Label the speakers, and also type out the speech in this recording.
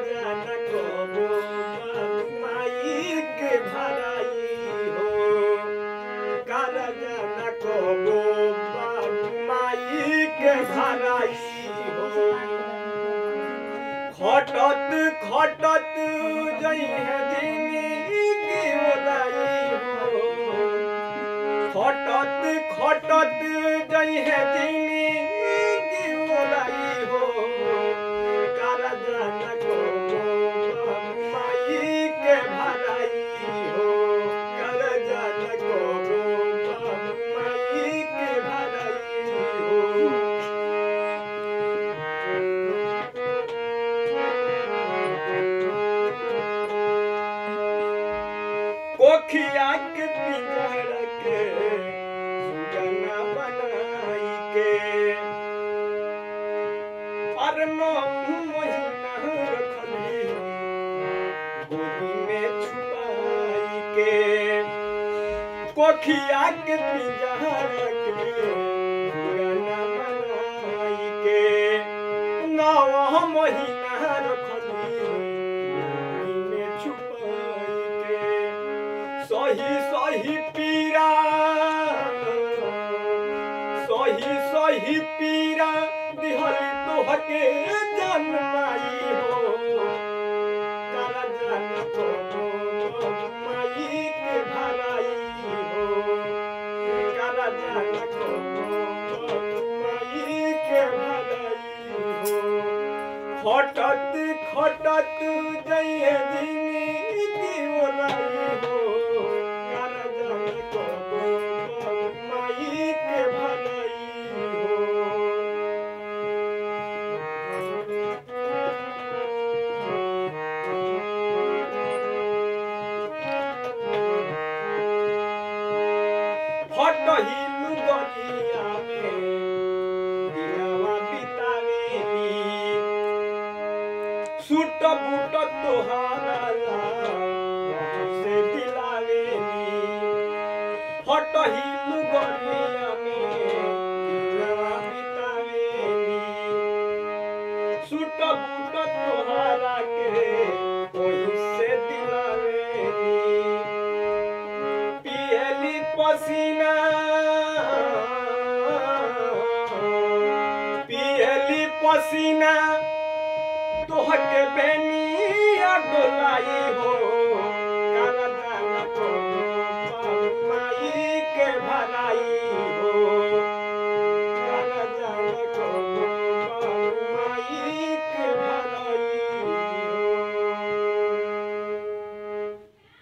Speaker 1: जाना कबो माई के भराई हो काला जाना कबो माई के भराई हो खटत खटत जई है जिंदगी उदाई हो खटत खटत जई है जिंदगी उदाई हो काला जाना कबो माई के भराई हो काला जाना कबो माई के भराई हो कोखिया के पिंजर के सुगना बनाई के और 9 महीना रखली गोदी में छुपाई के कोखिया के पिंजर के सुगना बनाई के 9 महीना रखली गोदी में छुपाई के सही सही पीरा दिहली तोहके जन्माई हो काला जाना कबो माई के भराई हो काला जाना कबो माई के भराई हो खटत खटत जइए जिंदगी ओलाई हो काला जाना कबो माई के भराई हो फटहिल गलिया में दिनवा बितावेली सूट बूट तोहारा से दिलावेली फटहिल गलिया में दिनवा बितावेली सूट बूट तोहारा के वही से दिलावेली पियली पसीना तोहके बेनिया डोलाई हो